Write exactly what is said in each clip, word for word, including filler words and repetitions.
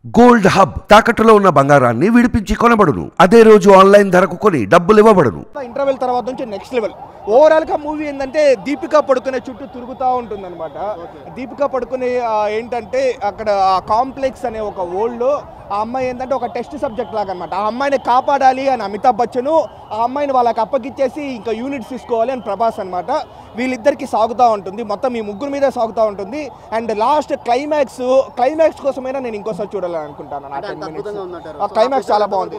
Gold hub తాకట్టులో ఉన్న బంగారాన్ని విడిపించి కొనబడును. అదే రోజు ఆన్లైన్ ధరకు కొని డబ్బులు ఇవ్వబడును. ఇంటర్వెల్ తర్వాత నుంచి నెక్స్ట్ లెవెల్. ఓవరాల్ గా మూవీ ఏంటంటే దీపికా పడుకునే చుట్టూ తిరుగుతూ ఉంటుంది అనమాట. దీపికా పడుకునే ఏంటంటే అక్కడ కాంప్లెక్స్ అనే ఒక వరల్డ్ ఆ అమ్మాయి ఏంటంటే ఒక టెస్ట్ సబ్జెక్ట్ లాగా అనమాట. ఆ అమ్మాయిని కాపాడాలి అని అమితాబ్ బచ్చన్, ఆ అమ్మాయిని వాళ్ళకి అప్పగిచ్చేసి ఇంకా యూనిట్స్ తీసుకోవాలి అని ప్రభాస్ అనమాట. వీళ్ళిద్దరికి సాగుతూ ఉంటుంది, మొత్తం ఈ ముగ్గురు మీద సాగుతూ ఉంటుంది. అండ్ లాస్ట్ క్లైమాక్స్ క్లైమాక్స్ కోసమైనా నేను ఇంకోసారి చూడాలని అనుకుంటాను. ఆ క్లైమాక్స్ చాలా బాగుంది.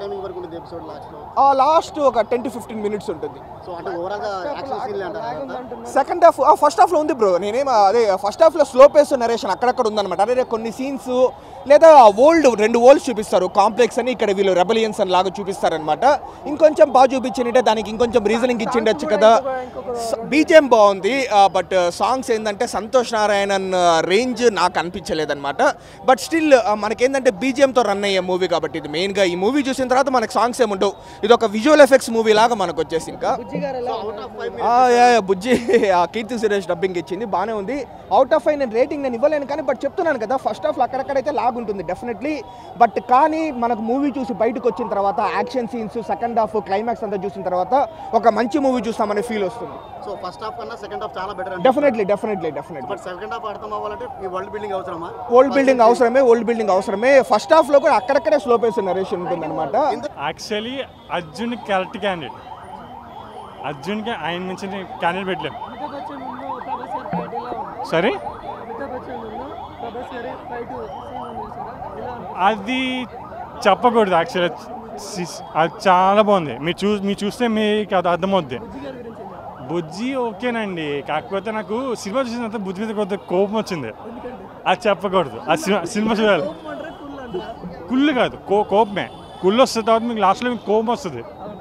లాస్ట్ ఒక టెన్ టు ఫిఫ్టీన్ మినిట్స్ ఉంటుంది. సెకండ్ హాఫ్ ఫస్ట్ హాఫ్ లో ఉంది బ్రో. నేనేం అదే ఫస్ట్ హాఫ్ లో స్లో పేస్ నరేషన్ అక్కడక్కడ ఉందన్నమాట. అదే కొన్ని సీన్స్ లేదా ఓల్డ్ రెండు ఓల్డ్స్ చూపిస్తారు, కాంప్లెక్స్ అని, ఇక్కడ వీళ్ళు రెబలియన్స్ అని లాగా చూపిస్తారనమాట. ఇంకొంచెం బాగా చూపించింటే దానికి ఇంకొంచెం రీజనింగ్ ఇచ్చిండొచ్చు కదా. బీజిఎం బాగుంది, బట్ సాంగ్స్ ఏంటంటే సంతోష్ నారాయణన్ రేంజ్ నాకు అనిపించలేదన్నమాట. బట్ స్టిల్ మనకేంటంటే బీజిఎంతో రన్ అయ్యే మూవీ కాబట్టి ఇది మెయిన్గా. ఈ మూవీ చూసిన తర్వాత మనకు సాంగ్స్ ఏముండవు, ఇది ఒక విజువల్ ఎఫెక్ట్స్ మూవీ లాగా మనకు వచ్చేసి. ఇంకా బుజ్జి కీర్తి సురేష్ డబ్బింగ్ ఇచ్చింది, బాగానే ఉంది. అవుట్ ఆఫ్ ఫైవ్ నేను రేటింగ్ నేను ఇవ్వలేను, కానీ బట్ చెప్తున్నాను కదా ఫస్ట్ హాఫ్ అక్కడక్కడైతే లాగ్ ఉంటుంది డెఫినెట్లీ. బట్ కానీ మనకు మూవీ చూసి బయటకు వచ్చిన తర్వాత action scenes, second half, climax అంతా చూసిన తర్వాత ఒక మంచి మూవీ చూస్తామనే ఫీల్ వస్తుంది. సో ఫస్ట్ హాఫ్ కన్నా సెకండ్ హాఫ్ చాలా better. Definitely definitely definitely but second half అర్థం అవ్వాలంటే ఈ వరల్డ్ బిల్డింగ్ అవసరమా? వరల్డ్ బిల్డింగ్ అవసరమే, వరల్డ్ బిల్డింగ్ అవసరమే. ఫస్ట్ హాఫ్ లో కూడా అక్కడక్కడే స్లో పేస్ నరేషన్ ఉంటుంది అనమాట. Actually Arjun correct candidate. అర్జున్కి ఆయన నుంచి క్యాండిడేట్ పెట్టలేం. సరే అది చెప్పకూడదు యాక్చువల్లీ. అది చాలా బాగుంది, మీరు చూ మీరు చూస్తే మీకు అది అర్థమవుద్ది. బుజ్జి ఓకేనండి, కాకపోతే నాకు సినిమా చూసిన తర్వాత బుజ్జి మీద కొద్దిగా కోపం వచ్చింది. అది చెప్పకూడదు. ఆ సినిమా సినిమా చూడాలి. కుళ్ళు కాదు, కో కోపమే. కుళ్ళు వస్తుంది తర్వాత మీకు లాస్ట్లో మీకు కోపం వస్తుంది.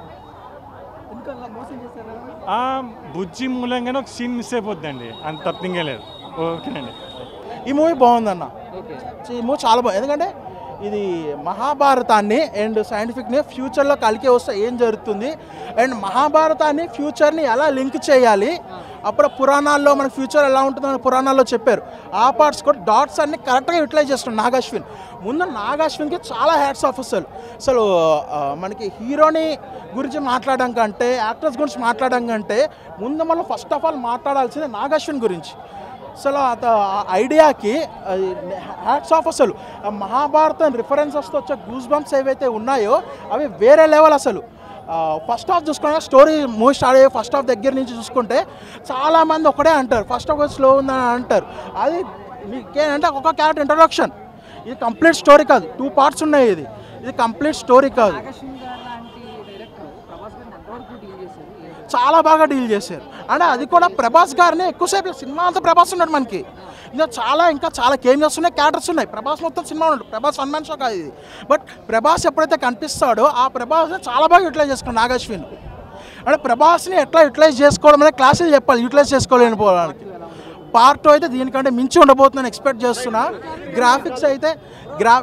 బుజ్జి మూలంగానే ఒక సీన్ మిస్ అయిపోద్దండి, అంత తప్పింగే లేదు. ఓకేనండి. ఈ మూవీ బాగుందన్న. ఈ మూవీ చాలా బాగుంది, ఎందుకంటే ఇది మహాభారతాన్ని అండ్ సైంటిఫిక్ని ఫ్యూచర్లో కలికే వస్తే ఏం జరుగుతుంది, అండ్ మహాభారతాన్ని ఫ్యూచర్ని ఎలా లింక్ చేయాలి, అప్పుడు పురాణాల్లో మన ఫ్యూచర్ ఎలా ఉంటుందని పురాణాల్లో చెప్పారు. ఆ పార్ట్స్ కూడా డాట్స్ అన్ని కరెక్ట్గా యూటిలైజ్ చేస్తున్నాడు నాగాశ్విన్. ముందు నాగాశ్విన్కి చాలా హ్యాట్స్ ఆఫ్ అసలు. అసలు మనకి హీరోని గురించి మాట్లాడడం కంటే, యాక్టర్స్ గురించి మాట్లాడడం కంటే ముందు మనం ఫస్ట్ ఆఫ్ ఆల్ మాట్లాడాల్సింది నాగాశ్విన్ గురించి. అసలు అత ఐడియాకి హ్యాట్స్ ఆఫ్. అసలు మహాభారతం రిఫరెన్సెస్తో వచ్చే గూస్ బంప్స్ ఏవైతే ఉన్నాయో అవి వేరే లెవెల్. అసలు ఫస్ట్ హాఫ్ చూసుకుంటే స్టోరీ మూవీ స్టార్ట్ అయ్యే ఫస్ట్ హాఫ్ దగ్గర నుంచి చూసుకుంటే చాలామంది ఒకటే అంటారు ఫస్ట్ హాఫ్ స్లో ఉందని అంటారు. అది మీకేంటంటే ఒక క్యారెక్టర్ ఇంట్రొడక్షన్, ఇది కంప్లీట్ స్టోరీ కాదు. టూ పార్ట్స్ ఉన్నాయి, ఇది ఇది కంప్లీట్ స్టోరీ కాదు. చాలా బాగా డీల్ చేశారు. అంటే అది కూడా ప్రభాస్ గారిని ఎక్కువసేపు సినిమా అంతా ప్రభాస్ ఉన్నాడు మనకి. ఇంకా చాలా ఇంకా చాలా కేమియోస్ ఉన్నాయి, క్యారెక్టర్స్ ఉన్నాయి. ప్రభాస్ మొత్తం సినిమా ఉన్నాడు. ప్రభాస్ వన్ మ్యాన్ షో కాదు ఇది. బట్ ప్రభాస్ ఎప్పుడైతే కనిపిస్తాడో ఆ ప్రభాస్ని చాలా బాగా యూటిలైజ్ చేసుకున్నాడు నాగాశ్విన్. అంటే ప్రభాస్ని ఎట్లా యూటిలైజ్ చేసుకోవడం అనేది క్లాసులు చెప్పాలి, యూటిలైజ్ చేసుకోలేని పోవడానికి. పార్ట్ టూ అయితే దీనికంటే మించి ఉండబోతుందని ఎక్స్పెక్ట్ చేస్తున్నా. గ్రాఫిక్స్ అయితే గ్రా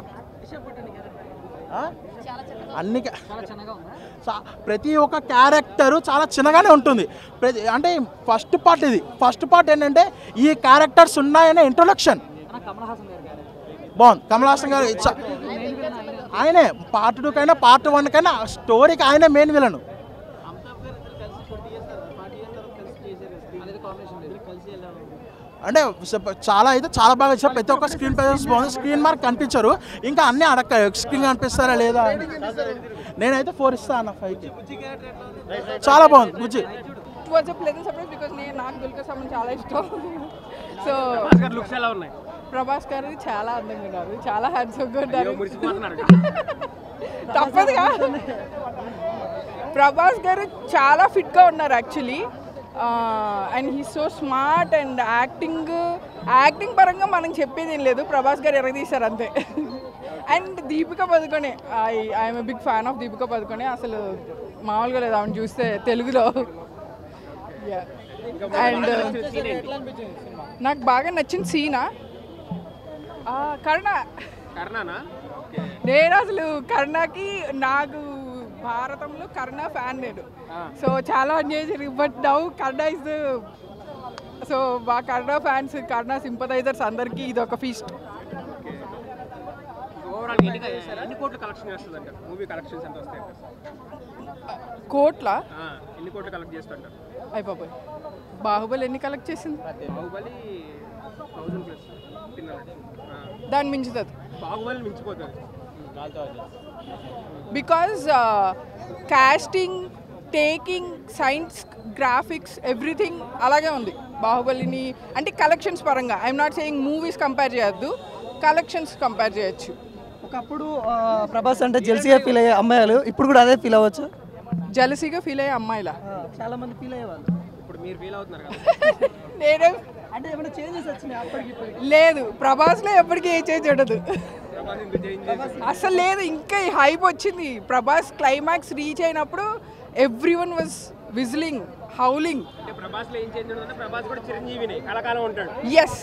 అన్ని ప్రతి ఒక్క క్యారెక్టరు చాలా చిన్నగానే ఉంటుంది. ప్రతి అంటే ఫస్ట్ పార్ట్ ఇది ఫస్ట్ పార్ట్ ఏంటంటే ఈ క్యారెక్టర్స్ ఉన్నాయనే ఇంట్రొడక్షన్. బాగుంది. కమల్ హాసన్ గారు ఆయనే పార్ట్ టూ కైనా పార్ట్ వన్ కైనా స్టోరీకి ఆయనే మెయిన్ విలను. అంటే చాలా అయితే చాలా బాగా ఇచ్చారు. ప్రతి ఒక్క స్క్రీన్ ప్రెజెన్స్ బాగుంది. స్క్రీన్ మార్క్ కనిపించరు, ఇంకా అన్నీ అడక్క స్క్రీన్ కనిపిస్తారా లేదా. నేనైతే ఫోర్ ఇస్తాను అన్న ఫైవ్కి. చాలా బాగుంది బుజ్జి. It was a pleasant surprise because నేను నాకు దుల్కర్ సల్మాన్ చాలా ఇష్టం. సో లుక్స్ ఎలా ఉన్నాయి? ప్రభాస్ గారు చాలా అందంగా ఉన్నారు, చాలా హ్యాండ్సమ్గా ఉన్నారు. తప్పదుగా ప్రభాస్ గారు చాలా ఫిట్గా ఉన్నారు actually. And he so smart and acting acting పరంగా మనం చెప్పేది ఏం లేదు, ప్రభాస్ గారు ఎరగదీశారు అంతే. అండ్ Deepika Padukone, I I'm a big fan of Deepika Padukone. అసలు మామూలుగా లేదు ఆమెను చూస్తే తెలుగులో. అండ్ నాకు బాగా నచ్చిన సీనా కర్ణ. నేను అసలు కర్ణకి నాకు భారతంలో కర్ణ ఫ్యాన్ నేను. సో చాలా ఎంజాయ్ చేసి but now Karna is so మా కర్ణ ఫ్యాన్స్, కర్ణ సింపథైజర్స్ అందరికీ ఇది ఒక ఫీస్ట్. ఎన్ని కోట్ల కలెక్షన్ చేస్తుంది అంటారు మూవీ కలెక్షన్స్ ఎంత వస్తాయి కోట్ల ఎన్ని కోట్లు కలెక్ట్ చేస్తుంటారు అయిపోయి బాహుబలి ఎన్ని కలెక్ట్ చేసింది బాహుబలి థౌసండ్ ప్లస్ తిన్నాడు దాన్ని మించుతుంది బాహుబలి మించిపోతుంది because casting taking science graphics everything అలాగే ఉంది బాహుబలిని అంటే కలెక్షన్స్ పరంగా I'm not saying movies compare చేయొద్దు కలెక్షన్స్ కంపేర్ చేయొచ్చు ఒకప్పుడు ప్రభాస్ అంటే జెల్సీగా ఫీల్ అయ్యే అమ్మాయిలు ఇప్పుడు కూడా అదే ఫీల్ అవ్వచ్చు జలసీగా ఫీల్ అయ్యే అమ్మాయిలా చాలా మంది ఫీల్ అయ్యేవాళ్ళు ఇప్పుడు మీరు ఫీల్ అవుతున్నారు కదా నేనే అంటే ఏమైనా చేంజెస్ వచ్చినాయి అప్పటికి లేదు ప్రభాస్లో ఎప్పటికీ ఏ చేంజ్ ఉండదు అసలు లేదు ఇంకా హైప్ వచ్చింది ప్రభాస్ క్లైమాక్స్ రీచ్ అయినప్పుడు every one was whistling howling అంటే ప్రభాస్లో ఏం చేంజ్ ఉంటుందంటే ప్రభాస్ కూడా చిరంజీవిని కళాకాలం ఉంటాడు ఎస్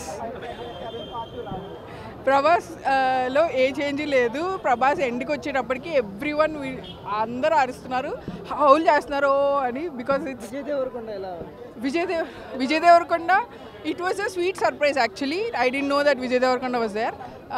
ప్రభాస్ లో ఏ చేంజ్ లేదు ప్రభాస్ ఎండ్కి వచ్చేటప్పటికి ఎవ్రీ వన్ అందరూ అరుస్తున్నారు హౌల్ చేస్తున్నారు అని బికాస్ ఇట్స్ విజయ్ దేవరకొండ ఎలా Vijay Dev Vijay Deverakonda it was a sweet surprise actually I didn't know that Vijay Deverakonda was there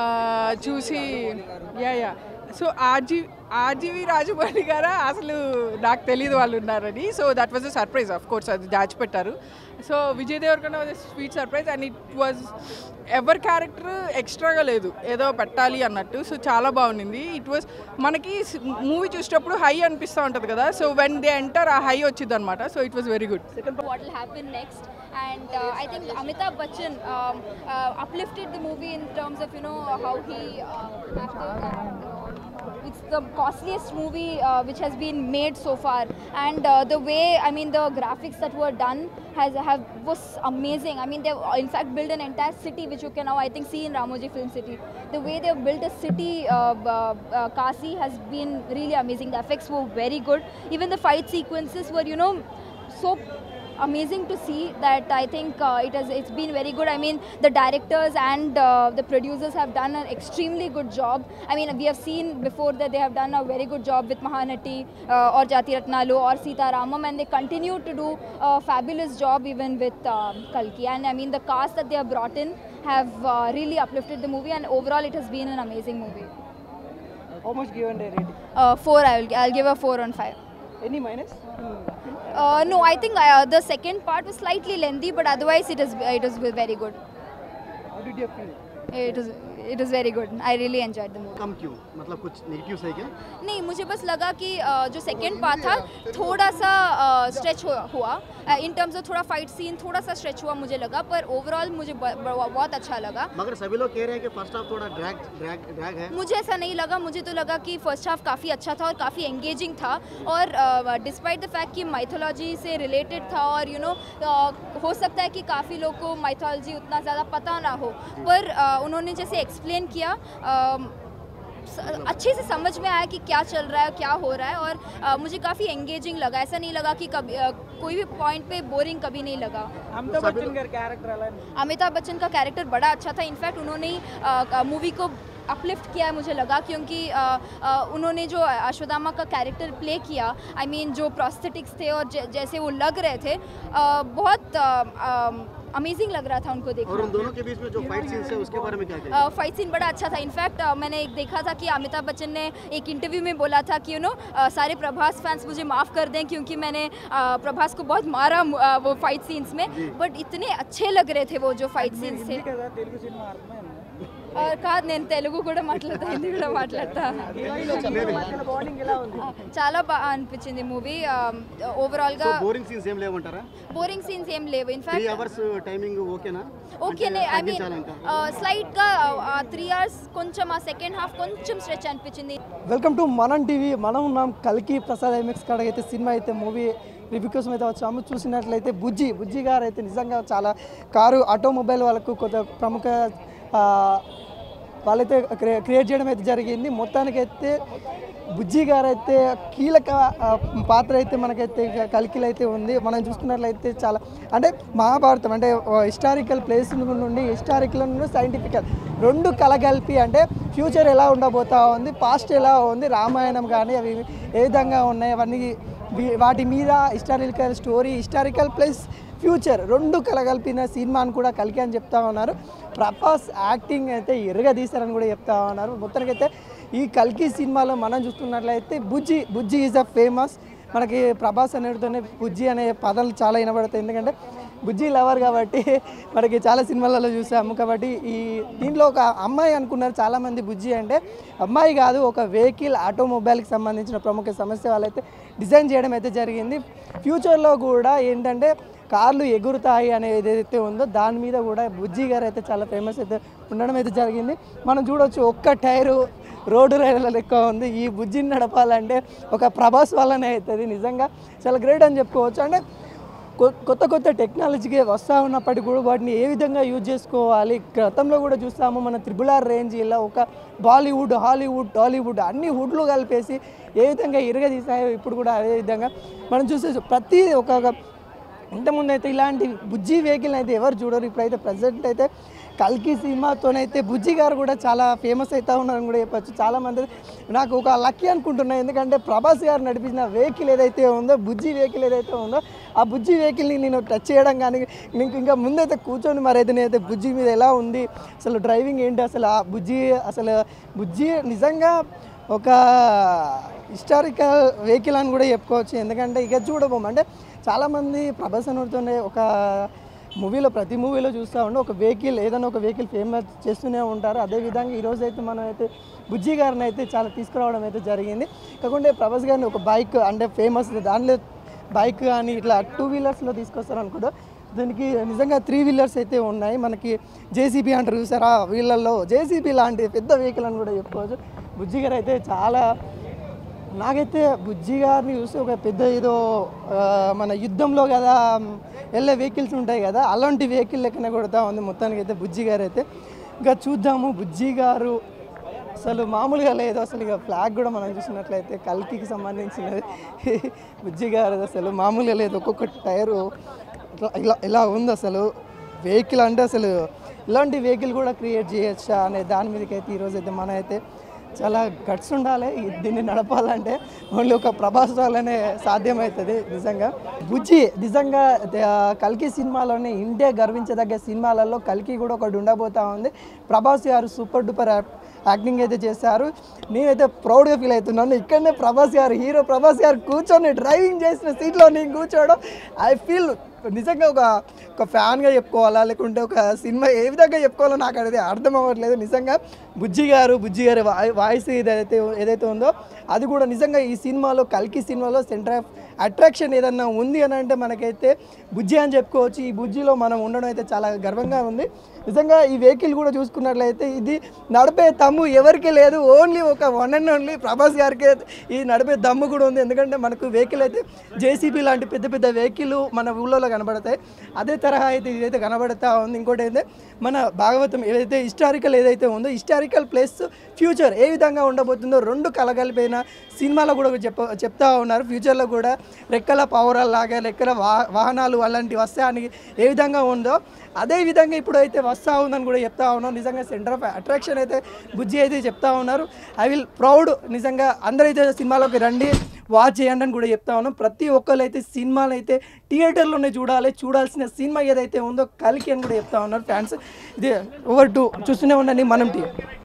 చూసి yeah yeah so RG RGV Rajamouli గారా అసలు నాకు తెలియదు వాళ్ళు ఉన్నారని so that was a surprise of course అది దాచిపెట్టారు so Vijay Deverakonda was sweet surprise and it was ఎవరి క్యారెక్టర్ ఎక్స్ట్రాగా లేదు ఏదో పెట్టాలి అన్నట్టు సో చాలా బాగుంది ఇట్ వాజ్ మనకి మూవీ చూసేటప్పుడు హై అనిపిస్తూ ఉంటుంది కదా సో వెన్ దే ఎంటర్ ఆ హై వచ్చింది అనమాట so it was very good what will happen next and uh, I think Amitabh Bachchan um, uh, uplifted the movie in terms of you know how he uh, acted and uh, it's the costliest movie uh, which has been made so far and uh, the way I mean the graphics that were done has have was amazing. I mean they in fact built an entire city which you can now I think see in Ramoji Film City. The way they built a city uh, uh, uh, Kasi has been really amazing. The effects were very good. Even the fight sequences were you know so amazing to see that I think uh, it has it's been very good. I mean the directors and uh, the producers have done an extremely good job. I mean we have seen before that they have done a very good job with Mahanati uh, or Jati Ratnalu or Sita Ramam and they continue to do a fabulous job even with uh, Kalki and I mean the cast that they have brought in have uh, really uplifted the movie and overall it has been an amazing movie. How much given a rating? Uh, four I will I'll give a four on five. Any minus? Uh, no, I think uh, the second part was slightly lengthy, but otherwise it is it was very good. How did you feel? It was it was very good. I really enjoyed the movie. कम क्यों मतलब कुछ negatives है क्या नहीं मुझे बस लगा कि uh, जो सेकेंड पार्ट था थोड़ा सा स्ट्रेच uh, हुआ इन टर्म्स ऑफ थोड़ा फाइट सीन थोड़ा सा स्ट्रेच हुआ मुझे लगा पर ओवरऑल मुझे बहुत अच्छा लगा मगर सभी लोग कह रहे हैं कि फर्स्ट हाफ थोड़ा ड्रैग ड्रैग ड्रैग है मुझे ऐसा नहीं लगा मुझे तो लगा कि फर्स्ट हाफ काफ़ी अच्छा था और काफ़ी एंगेजिंग था और डिस्पाइट द फैक्ट कि माइथोलॉजी से रिलेटेड था और you you know know, uh, हो सकता है कि काफ़ी लोग को माइथोलॉजी उतना ज़्यादा पता ना हो पर uh, उन्होंने जैसे एक्सप्लेन किया uh, अच्छे से समझ में आया कि क्या चल रहा है क्या हो रहा है और आ, मुझे काफ़ी एंगेजिंग लगा ऐसा नहीं लगा कि कभी आ, कोई भी पॉइंट पे बोरिंग कभी नहीं लगा अमिताभ बच्चन का कैरेक्टर अमिताभ बच्चन का कैरेक्टर बड़ा अच्छा था इनफैक्ट उन्होंने मूवी को अपलिफ्ट किया है मुझे लगा क्योंकि आ, आ, उन्होंने जो अश्वत्थामा का कैरेक्टर प्ले किया आई I मीन mean, जो प्रोस्थेटिक्स थे और ज, जैसे वो लग रहे थे आ, बहुत आ, आ, अमेजिंग लग रहा था उनको देखना और उन दोनों के बीच में जो फाइट सीन्स है उसके बारे में क्या कहना फाइट सीन बड़ा अच्छा था इनफैक्ट मैंने एक देखा था कि अमिताभ बच्चन ने एक इंटरव्यू में बोला था कि यू नो सारे प्रभास फैंस मुझे माफ़ कर दें क्योंकि मैंने आ, प्रभास को बहुत मारा आ, वो फाइट सीन्स में बट इतने अच्छे लग रहे थे वो जो फाइट सीन्स थे और कहा నేను తెలుగు కూడా మాట్లాడతా హిందీ కూడా మాట్లాడతా చాలా బాగా అనిపించింది మూవీ ఓవరాల్ గా బోరింగ్ సీన్స్ ఏం లేవంటారా బోరింగ్ సీన్స్ ఏం లేవు ఇన్ఫాక్ట్ త్రీ అవర్స్ టైమింగ్ ఓకేనా ఓకేనే ఐ మీన్ స్లైట్ గా త్రీ అవర్స్ కొంచెం ఆ సెకండ్ హాఫ్ కొంచెం స్ట్రెచ్ అనిపించింది వెల్కమ్ టు మనం టీవీ మనం ఉన్నాం కల్కి ప్రసాద్ ఐమెక్స్ కాడ అయితే సినిమా అయితే మూవీ రివ్యూ కోసం అయితే వచ్చాము చూసినట్లయితే బుజ్జి బుజ్జి గారు అయితే నిజంగా చాలా కారు ఆటోమొబైల్ వాళ్ళకు కొంత ప్రముఖ వాళ్ళైతే క్రియేట్ చేయడం అయితే జరిగింది మొత్తానికైతే బుజ్జి గారు అయితే కీలక పాత్ర అయితే మనకైతే కల్కిలో అయితే ఉంది మనం చూసుకున్నట్లయితే చాలా అంటే మహాభారతం అంటే హిస్టారికల్ ప్లేస్ నుండి హిస్టారికల్ నుండి సైంటిఫికల్ రెండు కలగలిపి అంటే ఫ్యూచర్ ఎలా ఉండబోతా ఉంది పాస్ట్ ఎలా ఉంది రామాయణం కానీ అవి ఏ విధంగా ఉన్నాయి అవన్నీ వాటి మీద historical story historical plus future రెండు కలగలిపిన సినిమా అని కూడా కలికి అని చెప్తా ఉన్నారు. ప్రభాస్ యాక్టింగ్ అయితే ఎరగదీశారని కూడా చెప్తా ఉన్నారు. మొత్తానికైతే ఈ కల్కి సినిమాలో మనం చూస్తున్నట్లయితే బుజ్జి బుజ్జి ఈజ్ అ ఫేమస్. మనకి ప్రభాస్ అనేటితోనే బుజ్జి అనే పదాలు చాలా వినబడతాయి, ఎందుకంటే బుజ్జి లవర్ కాబట్టి మనకి చాలా సినిమాలలో చూసాము. కాబట్టి ఈ దీంట్లో ఒక అమ్మాయి అనుకున్నారు చాలామంది. బుజ్జి అంటే అమ్మాయి కాదు, ఒక వెహికల్ ఆటోమొబైల్కి సంబంధించిన ప్రముఖ సమస్య వాళ్ళైతే డిజైన్ చేయడం అయితే జరిగింది. ఫ్యూచర్లో కూడా ఏంటంటే కార్లు ఎగురుతాయి అనేది ఏదైతే ఉందో దాని మీద కూడా బుజ్జి గారు అయితే చాలా ఫేమస్ అయితే ఉండడం అయితే జరిగింది. మనం చూడవచ్చు ఒక్క టైరు రోడ్డు రైళ్ళ లెక్క ఉంది. ఈ బుజ్జిని నడపాలంటే ఒక ప్రభాస్ వల్లనే అవుతుంది. నిజంగా చాలా గ్రేట్ అని చెప్పుకోవచ్చు. అంటే కొత్త కొత్త టెక్నాలజీకి వస్తూ ఉన్నప్పటికీ కూడా వాటిని ఏ విధంగా యూజ్ చేసుకోవాలి. గతంలో కూడా చూస్తాము మన త్రిబుల్ ఆర్ రేంజ్ ఇలా ఒక బాలీవుడ్, హాలీవుడ్, టాలీవుడ్ అన్ని వుడ్లు కలిపేసి ఏ విధంగా ఇరగదీసాయో ఇప్పుడు కూడా అదే విధంగా మనం చూసే ప్రతి ఒక ఇంతకుముందు అయితే ఇలాంటి బుజ్జి వెహికల్ అయితే ఎవరు చూడరు. ఇప్పుడైతే ప్రజెంట్ అయితే కల్కి సినిమాతోనైతే బుజ్జి గారు కూడా చాలా ఫేమస్ అవుతూ ఉన్నారని కూడా చెప్పచ్చు. చాలామంది నాకు ఒక లక్కీ అనుకుంటున్నాను, ఎందుకంటే ప్రభాస్ గారు నడిపించిన వెహికల్ ఏదైతే ఉందో బుజ్జి వెహికల్ ఏదైతే ఉందో ఆ బుజ్జి వెహికల్ని నేను టచ్ చేయడం కానీ నీకు ఇంకా ముందైతే కూర్చొని మరి అయితే నేనైతే బుజ్జి మీద ఎలా ఉంది అసలు డ్రైవింగ్ ఏంటి అసలు ఆ బుజ్జి అసలు బుజ్జి నిజంగా ఒక హిస్టారికల్ వెహికల్ అని కూడా చెప్పుకోవచ్చు. ఎందుకంటే ఇక చూడబోము అంటే చాలామంది ప్రభాస్ అనుతోనే ఒక మూవీలో ప్రతి మూవీలో చూస్తూ ఉండే ఒక వెహికల్ ఏదైనా ఒక వెహికల్ ఫేమస్ చేస్తూనే ఉంటారు. అదేవిధంగా ఈరోజు అయితే మనం అయితే బుజ్జి గారిని అయితే చాలా తీసుకురావడం అయితే జరిగింది. కాకుండా ప్రభాస్ గారిని ఒక బైక్ అంటే ఫేమస్ దానిలో బైక్ కానీ ఇట్లా టూ వీలర్స్లో తీసుకొస్తారు అనుకుంటా. దానికి నిజంగా త్రీ వీలర్స్ అయితే ఉన్నాయి. మనకి జేసీబీ అంటారు చూసారా, వీళ్ళల్లో జేసీబీ లాంటి పెద్ద వెహికల్ అని కూడా చెప్పుకోవచ్చు. బుజ్జి గారు అయితే చాలా నాకైతే బుజ్జి గారిని చూస్తే ఒక పెద్ద ఏదో మన యుద్ధంలో కదా వెళ్ళే వెహికల్స్ ఉంటాయి కదా అలాంటి వెహికల్ లెక్కనే కొడతా ఉంది మొత్తానికి అయితే బుజ్జి గారు అయితే. ఇంకా చూద్దాము బుజ్జి గారు అసలు మామూలుగా లేదు. అసలు ఇక ఫ్లాగ్ కూడా మనం చూసినట్లయితే కల్కికి సంబంధించినది. బుజ్జి గారు అసలు మామూలుగా లేదు. ఒక్కొక్క టైరు ఇలా ఇలా ఉంది. అసలు వెహికల్ అంటే అసలు ఇలాంటి వెహికల్ కూడా క్రియేట్ చేయొచ్చా అనే దాని మీదకి అయితే ఈరోజు అయితే మన అయితే చాలా గట్స్ ఉండాలి. దీన్ని నడపాలంటే ఓన్లీ ఒక ప్రభాస్ వల్లనే సాధ్యమవుతుంది. నిజంగా బుజ్జి నిజంగా కల్కి సినిమాలోనే ఇండియా గర్వించదగ్గ సినిమాలలో కల్కి కూడా ఒకటి ఉండబోతా ఉంది. ప్రభాస్ గారు సూపర్ డూపర్ యాక్టింగ్ అయితే చేశారు. నేనైతే ప్రౌడ్గా ఫీల్ అవుతున్నాను. ఇక్కడనే ప్రభాస్ గారు హీరో ప్రభాస్ గారు కూర్చొని డ్రైవింగ్ చేసిన సీట్లో నేను కూర్చోవడం ఐ ఫీల్ నిజంగా ఒక ఒక ఫ్యాన్గా చెప్పుకోవాలా లేకుంటే ఒక సినిమా ఏ విధంగా చెప్పుకోవాలో నాకు అనేది అర్థం అవ్వట్లేదు. నిజంగా బుజ్జి గారు బుజ్జి గారి వాయిస్ ఏదైతే ఏదైతే ఉందో అది కూడా నిజంగా ఈ సినిమాలో కల్కి సినిమాలో సెంటర్ ఆఫ్ అట్రాక్షన్ ఏదన్నా ఉంది అని అంటే మనకైతే బుజ్జి అని చెప్పుకోవచ్చు. ఈ బుజ్జిలో మనం ఉండడం అయితే చాలా గర్వంగా ఉంది. నిజంగా ఈ వెహికల్ కూడా చూసుకున్నట్లయితే ఇది నడిపే దమ్ము ఎవరికి లేదు, ఓన్లీ ఒక వన్ అండ్ ఓన్లీ ప్రభాస్ గారికి ఈ నడిపే దమ్ము కూడా ఉంది. ఎందుకంటే మనకు వెహికల్ అయితే జేసీబీ లాంటి పెద్ద పెద్ద వెహికల్ మన ఊళ్ళో కనబడతాయి, అదే తరహా అయితే ఇదైతే కనబడతా ఉంది. ఇంకోటి అయితే మన భాగవతం ఏదైతే హిస్టారికల్ ఏదైతే ఉందో హిస్టారికల్ ప్లేస్ ఫ్యూచర్ ఏ విధంగా ఉండబోతుందో రెండు కలగలిపోయిన సినిమాలో కూడా చెప్ చెప్తా ఉన్నారు. ఫ్యూచర్లో కూడా రెక్కల పౌరాలు లాగా రెక్కల వా వాహనాలు అలాంటివి వస్తాయని ఏ విధంగా ఉందో అదే విధంగా ఇప్పుడు అయితే వస్తూ ఉందని కూడా చెప్తా ఉన్నాం. నిజంగా సెంటర్ ఆఫ్ అట్రాక్షన్ అయితే బుజ్జి అయితే చెప్తా ఉన్నారు. I will proud. నిజంగా అందరైతే సినిమాలోకి రండి, వాచ్ చేయండి అని కూడా చెప్తా ఉన్నాం. ప్రతి ఒక్కరు అయితే సినిమాలు అయితే థియేటర్లోనే చూడాలి, చూడాల్సిన సినిమా ఏదైతే ఉందో కల్కి అని కూడా చెప్తా ఉన్నారు ఫ్యాన్స్. ఇది ఓవర్ టు చూస్తూనే ఉండండి మనం టీ.